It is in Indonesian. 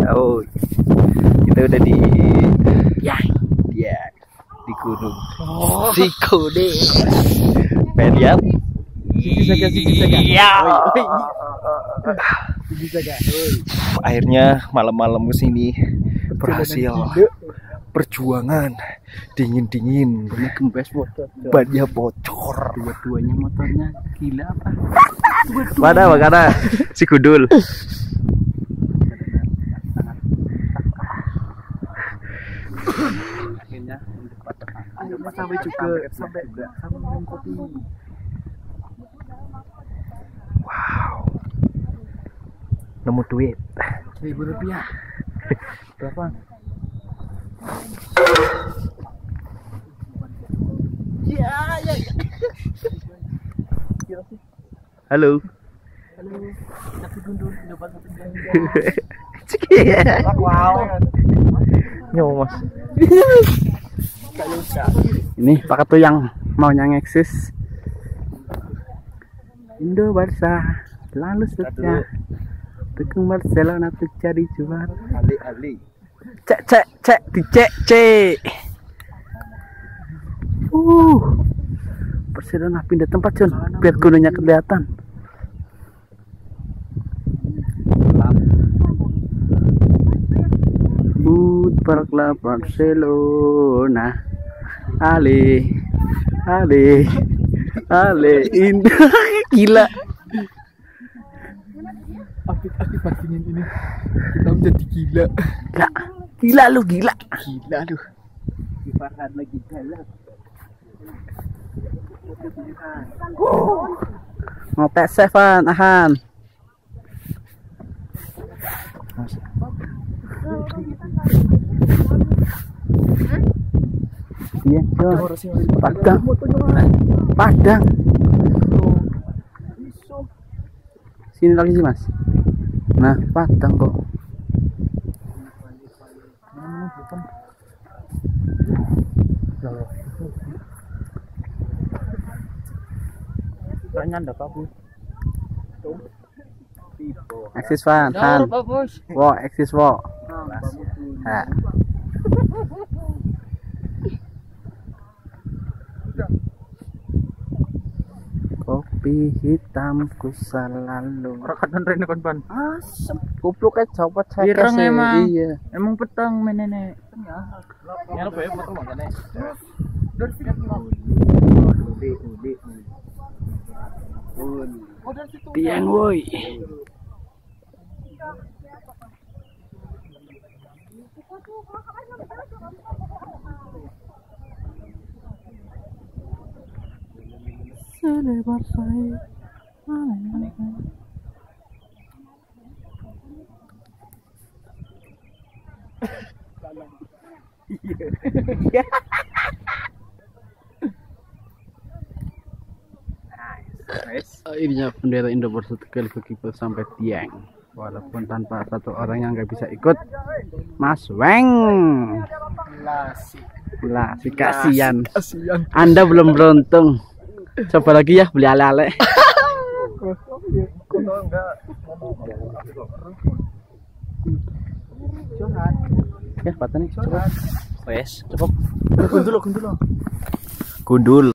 Oh, kita udah di di gunung. Sikode. Pengen lihat? Iya. Akhirnya malam-malam kesini berhasil. Perjuangan dingin-dingin. Bannya bocor. Dua-duanya motornya gila apa? Mana si Gundul. Akhirnya sampai juga sampai minum kopi. Wow. Nemu duit Rp1.000. Berapa? Ya. Halo. Tapi Gundul dapat satu jam. Wow. Nyomos. Ini Pak Ketu yang maunya ngeksis. Indo Barca lalu seterusnya dukung Barcelona untuk jadi juara. Ali. Cek dicek. Barcelona pindah tempat John biar gunungnya kelihatan. Parklah Barcelona. Ale indah. Gila. Akibat dingin ini kita menjadi gila. Gila lu. Farhan lagi galak. Ngotek Sevan Ahan. Iya, Padang. Sini lagi sih Mas. Nah, Padang kok. Tanya ndak kabur. Eksis Han. Wo, eksis wo. Ha. Kopi hitamku selalu. Rakatan rene kon ban. Asem. Kupluk ae copot saya. Ireng emang. Iya. Emang petang menene. Ya lo foto makane. Tiang woi. Selebar saya. Akhirnya bendera Indo Barca Tegal ke sampai tiang, walaupun tanpa satu orang yang nggak bisa ikut. Mas Weng, si kasihan. Anda belum beruntung. Coba lagi ya beli ale-ale. Ya, patah nih. Wes, cukup. Gundul. Gundul.